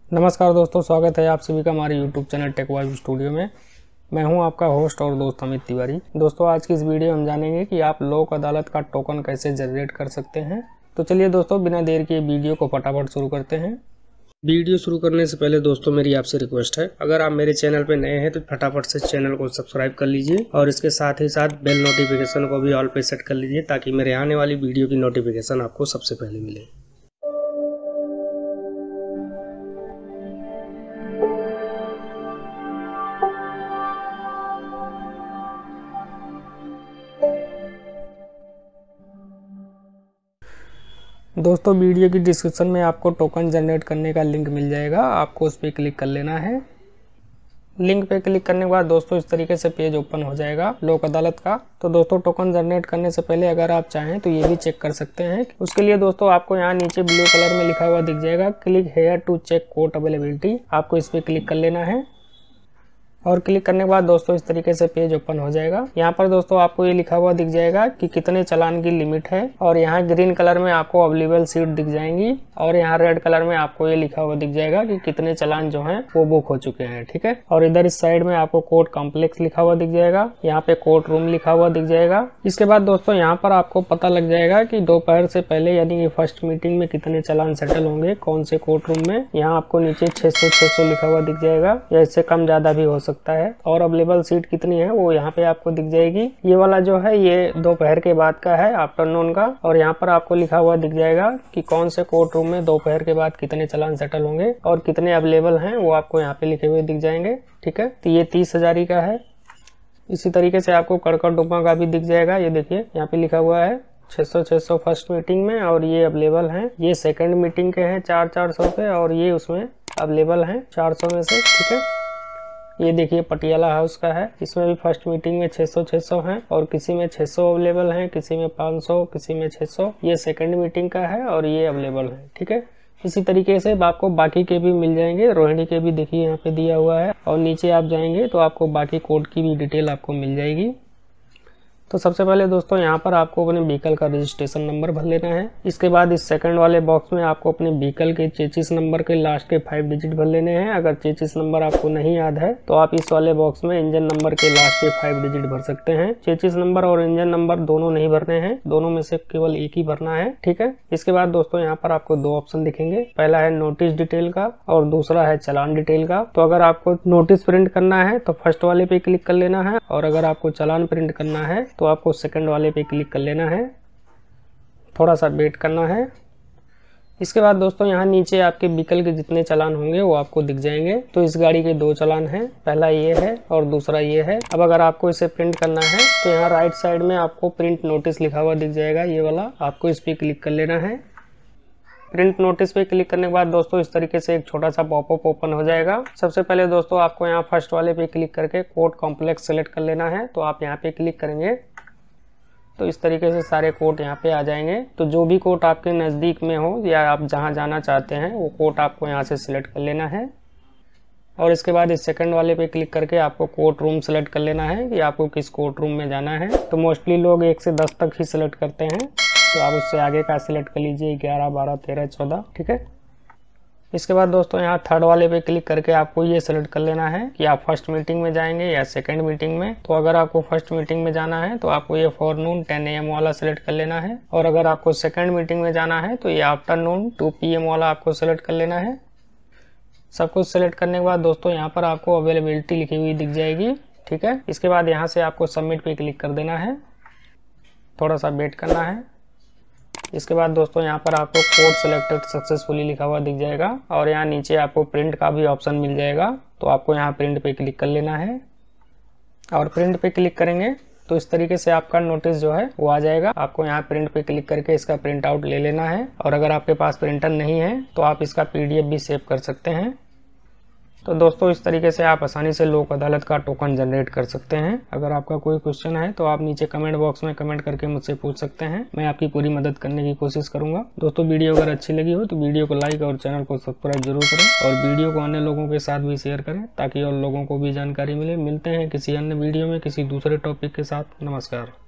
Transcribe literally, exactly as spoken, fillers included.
नमस्कार दोस्तों, स्वागत है आप सभी का हमारे YouTube channel Tech Vibe Studio में। मैं हूं आपका होस्ट और दोस्त अमित तिवारी। दोस्तों, आज की इस वीडियो में हम जानेंगे कि आप लोक अदालत का टोकन कैसे जनरेट कर सकते हैं। तो चलिए दोस्तों, बिना देर के वीडियो को फटाफट शुरू करते हैं। वीडियो शुरू करने से पहले दोस्तों मेरी आपसे रिक्वेस्ट है, अगर आप मेरे चैनल पर नए हैं तो फटाफट से चैनल को सब्सक्राइब कर लीजिए और इसके साथ ही साथ बेल नोटिफिकेशन को भी ऑल पे सेट कर लीजिए ताकि मेरे आने वाली वीडियो की नोटिफिकेशन आपको सबसे पहले मिले। दोस्तों, वीडियो की डिस्क्रिप्शन में आपको टोकन जनरेट करने का लिंक मिल जाएगा, आपको उस पर क्लिक कर लेना है। लिंक पे क्लिक करने के बाद दोस्तों इस तरीके से पेज ओपन हो जाएगा लोक अदालत का। तो दोस्तों, टोकन जनरेट करने से पहले अगर आप चाहें तो ये भी चेक कर सकते हैं। उसके लिए दोस्तों आपको यहाँ नीचे ब्लू कलर में लिखा हुआ दिख जाएगा, click here to check code availability. आपको इस पर क्लिक कर लेना है और क्लिक करने के बाद दोस्तों इस तरीके से पेज ओपन हो जाएगा। यहाँ पर दोस्तों आपको ये लिखा हुआ दिख जाएगा कि कितने चालान की लिमिट है, और यहाँ ग्रीन कलर में आपको अवेलेबल सीट दिख जाएंगी और यहाँ रेड कलर में आपको ये लिखा हुआ दिख जाएगा कि कितने चालान जो हैं वो बुक हो चुके हैं। ठीक है, और इधर इस साइड में आपको कोर्ट कॉम्प्लेक्स लिखा हुआ दिख जाएगा, यहाँ पे कोर्ट रूम लिखा हुआ दिख जाएगा। इसके बाद दोस्तों यहाँ पर आपको पता लग जाएगा कि दोपहर से पहले यानी कि फर्स्ट मीटिंग में कितने चालान सेटल होंगे, कौन से कोर्ट रूम में। यहाँ आपको नीचे छह सौ छह सौ लिखा हुआ दिख जाएगा, या इससे कम ज्यादा भी हो सकता है। और अवेलेबल सीट कितनी है वो यहाँ पे आपको दिख जाएगी। ये वाला जो है ये दोपहर के बाद का है, आफ्टरनून का। और यहाँ पर आपको लिखा हुआ दिख जाएगा कि कौन से कोर्ट रूम में दोपहर के बाद कितने चालान सेटल होंगे और कितने अवेलेबल हैं वो आपको यहाँ पे लिखे हुए दिख जाएंगे। ठीक है, तो ये तीस हजारी का है। इसी तरीके से आपको कड़कड़ डुब्बा का भी दिख जाएगा। ये देखिए यहाँ पे लिखा हुआ है छह सौ छह सौ फर्स्ट मीटिंग में, और ये अवेलेबल हैं। ये सेकंड मीटिंग के हैं चार चार सौ के, और ये उसमें अवेलेबल हैं चार सौ में से। ठीक है, ये देखिए पटियाला हाउस का है, इसमें भी फर्स्ट मीटिंग में छह सौ छह सौ हैं और किसी में छह सौ अवेलेबल हैं, किसी में पाँच सौ, किसी में छह सौ। ये सेकंड मीटिंग का है और ये अवेलेबल है। ठीक है, इसी तरीके से आपको बाकी के भी मिल जाएंगे। रोहिणी के भी देखिए यहाँ पे दिया हुआ है, और नीचे आप जाएंगे तो आपको बाकी कोड की भी डिटेल आपको मिल जाएगी। तो सबसे पहले दोस्तों यहाँ पर आपको अपने व्हीकल का रजिस्ट्रेशन नंबर भर लेना है। इसके बाद इस सेकंड वाले बॉक्स में आपको अपने व्हीकल के चेचिस नंबर के लास्ट के फाइव डिजिट भर लेने हैं। अगर चेचिस नंबर आपको नहीं याद है तो आप इस वाले बॉक्स में इंजन नंबर के लास्ट के फाइव डिजिट भर सकते हैं। चेचिस नंबर और इंजन नंबर दोनों नहीं भरने हैं, दोनों में से केवल एक ही भरना है। ठीक है, इसके बाद दोस्तों यहाँ पर आपको दो ऑप्शन दिखेंगे, पहला है नोटिस डिटेल का और दूसरा है चालान डिटेल का। तो अगर आपको नोटिस प्रिंट करना है तो फर्स्ट वाले पे क्लिक कर लेना है, और अगर आपको चालान प्रिंट करना है तो आपको सेकंड वाले पे क्लिक कर लेना है। थोड़ा सा वेट करना है। इसके बाद दोस्तों यहाँ नीचे आपके व्हीकल के जितने चालान होंगे वो आपको दिख जाएंगे। तो इस गाड़ी के दो चालान हैं, पहला ये है और दूसरा ये है। अब अगर आपको इसे प्रिंट करना है तो यहाँ राइट साइड में आपको प्रिंट नोटिस लिखा हुआ दिख जाएगा, ये वाला। आपको इस पे क्लिक कर लेना है। प्रिंट नोटिस पे क्लिक करने के बाद दोस्तों इस तरीके से एक छोटा सा पॉपअप ओपन हो जाएगा। सबसे पहले दोस्तों आपको यहाँ फर्स्ट वाले पे क्लिक करके कोर्ट कॉम्प्लेक्स सेलेक्ट कर लेना है। तो आप यहाँ पे क्लिक करेंगे तो इस तरीके से सारे कोर्ट यहाँ पे आ जाएंगे। तो जो भी कोर्ट आपके नज़दीक में हो या आप जहाँ जाना चाहते हैं वो कोर्ट आपको यहाँ से सिलेक्ट कर लेना है। और इसके बाद इस सेकंड वाले पे क्लिक करके आपको कोर्ट रूम सेलेक्ट कर लेना है कि आपको किस कोर्ट रूम में जाना है। तो मोस्टली लोग एक से दस तक ही सिलेक्ट करते हैं, तो आप उससे आगे का सिलेक्ट कर लीजिए, ग्यारह बारह तेरह चौदह। ठीक है, इसके बाद दोस्तों यहाँ थर्ड वाले पे क्लिक करके आपको ये सेलेक्ट कर लेना है कि आप फर्स्ट मीटिंग में जाएंगे या सेकंड मीटिंग में। तो अगर आपको फर्स्ट मीटिंग में जाना है तो आपको ये फॉरनून टेन ए एम वाला सेलेक्ट कर लेना है, और अगर आपको सेकंड मीटिंग में जाना है तो ये आफ्टरनून टू पी एम वाला आपको सेलेक्ट कर लेना है। सब कुछ सेलेक्ट करने के बाद दोस्तों यहाँ पर आपको अवेलेबिलिटी लिखी हुई दिख जाएगी। ठीक है, इसके बाद यहाँ से आपको सबमिट पे क्लिक कर देना है, थोड़ा सा वेट करना है। इसके बाद दोस्तों यहाँ पर आपको कोड सिलेक्टेड सक्सेसफुली लिखा हुआ दिख जाएगा, और यहाँ नीचे आपको प्रिंट का भी ऑप्शन मिल जाएगा। तो आपको यहाँ प्रिंट पे क्लिक कर लेना है, और प्रिंट पे क्लिक करेंगे तो इस तरीके से आपका नोटिस जो है वो आ जाएगा। आपको यहाँ प्रिंट पे क्लिक करके इसका प्रिंट आउट ले लेना है, और अगर आपके पास प्रिंटर नहीं है तो आप इसका पीडीएफ भी सेव कर सकते हैं। तो दोस्तों इस तरीके से आप आसानी से लोक अदालत का टोकन जनरेट कर सकते हैं। अगर आपका कोई क्वेश्चन है तो आप नीचे कमेंट बॉक्स में कमेंट करके मुझसे पूछ सकते हैं, मैं आपकी पूरी मदद करने की कोशिश करूंगा। दोस्तों वीडियो अगर अच्छी लगी हो तो वीडियो को लाइक और चैनल को सब्सक्राइब जरूर करें, और वीडियो को अन्य लोगों के साथ भी शेयर करें ताकि और लोगों को भी जानकारी मिले। मिलते हैं किसी अन्य वीडियो में किसी दूसरे टॉपिक के साथ। नमस्कार।